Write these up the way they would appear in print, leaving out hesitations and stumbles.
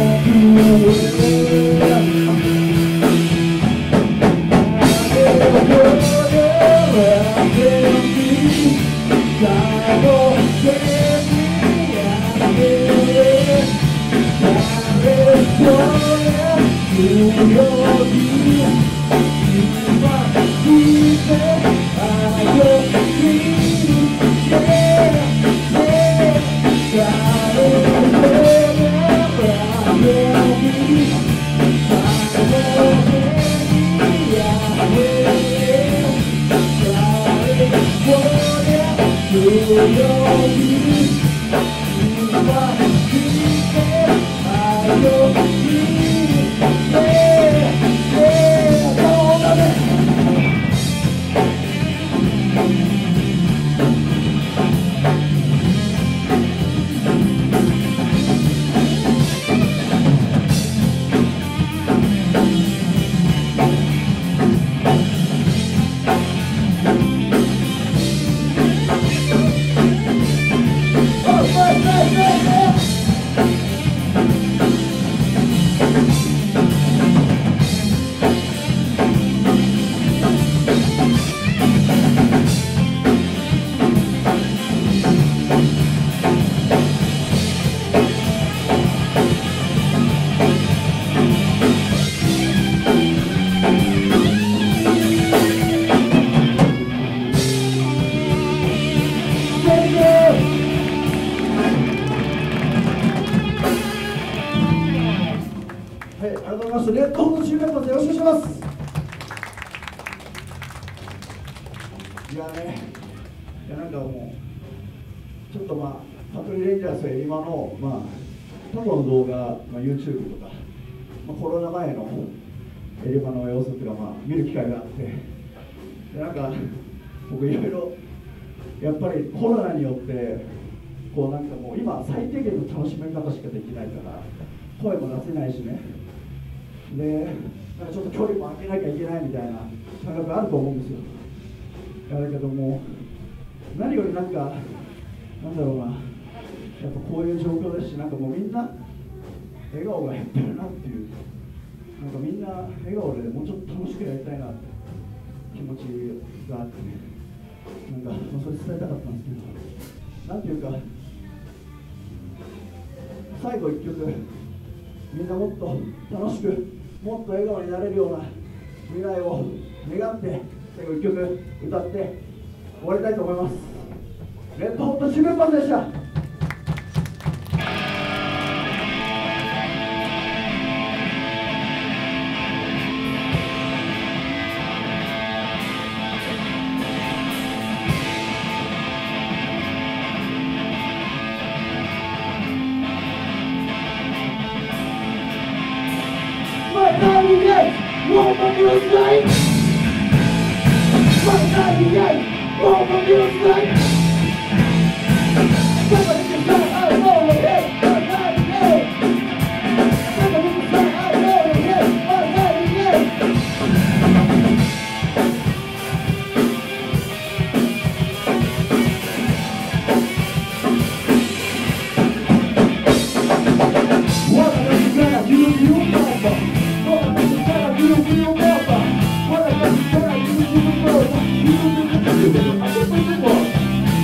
レッドホットチームメンバーでよろしくお願いします。いやね、なんかもうちょっとパトリーレンジャーズは今の過去の動画、YouTube とか、コロナ前のエリマの様子っていうのは見る機会があって、でなんか僕いろいろやっぱりコロナによってこうなんかもう今最低限の楽しみ方しかできないから声も出せないしね。でなんかちょっと距離も空けなきゃいけないみたいな感覚があると思うんですよ。だけども何よりなんだろうな、やっぱこういう状況ですし、なんかもうみんな笑顔が減ってるなっていう、なんかみんな笑顔でもうちょっと楽しくやりたいなって気持ちがあってね、なんかそれ伝えたかったんですけど、なんていうか最後一曲みんなもっと楽しくもっと笑顔になれるような未来を願って最後一曲歌って終わりたいと思います。レッドホットチームメンバーでした。More from your side. My side again. More from your side. Somebody can say I know it. My side again. Somebody can say I know it. My side again. What are you gonna do? You know. What I got to tell you, you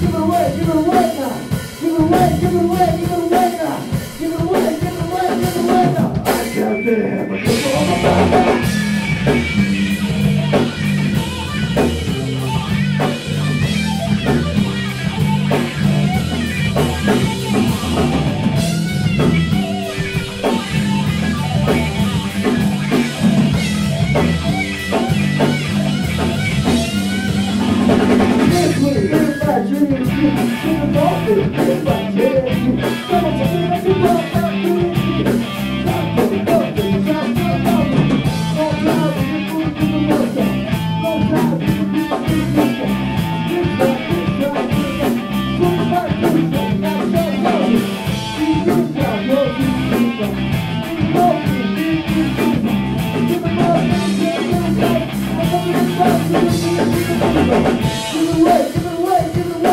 give it away, give it away now. Give it away, give it away, give it away now. Give it away, give it away, give it away now. I can't live, but you're all about that. Give it away, give it away, give it away.